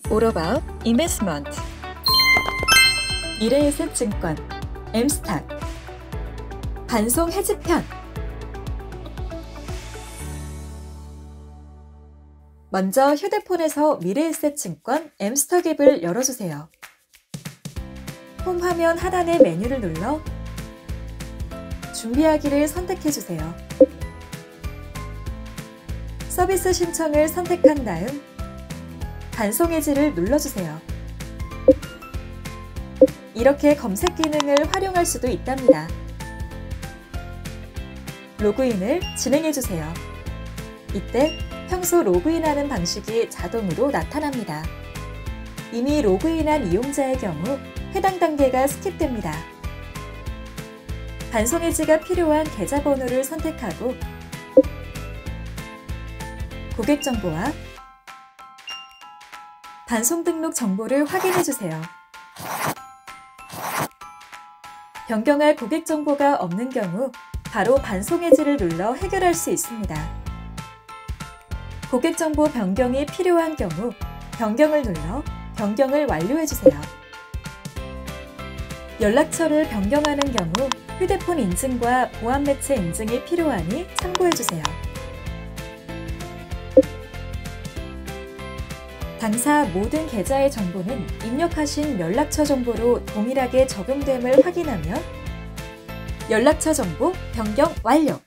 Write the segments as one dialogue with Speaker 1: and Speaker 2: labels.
Speaker 1: All About Investment. 미래에셋증권 M스탁 반송 해지편. 먼저 휴대폰에서 미래에셋증권 M스탁 앱을 열어주세요. 홈 화면 하단의 메뉴를 눌러 준비하기를 선택해주세요. 서비스 신청을 선택한 다음 반송 해지를 눌러주세요. 이렇게 검색 기능을 활용할 수도 있답니다. 로그인을 진행해주세요. 이때 평소 로그인하는 방식이 자동으로 나타납니다. 이미 로그인한 이용자의 경우 해당 단계가 스킵됩니다. 반송 해지가 필요한 계좌번호를 선택하고 고객 정보와 반송 등록 정보를 확인해주세요. 변경할 고객 정보가 없는 경우 바로 반송 해지를 눌러 해결할 수 있습니다. 고객 정보 변경이 필요한 경우 변경을 눌러 변경을 완료해주세요. 연락처를 변경하는 경우 휴대폰 인증과 보안 매체 인증이 필요하니 참고해주세요. 당사 모든 계좌의 정보는 입력하신 연락처 정보로 동일하게 적용됨을 확인하며 연락처 정보 변경 완료!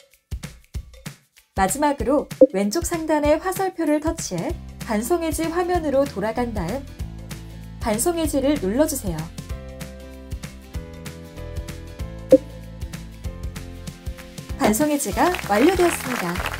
Speaker 1: 마지막으로 왼쪽 상단의 화살표를 터치해 반송 해지 화면으로 돌아간 다음 반송 해지를 눌러주세요. 반송 해지가 완료되었습니다.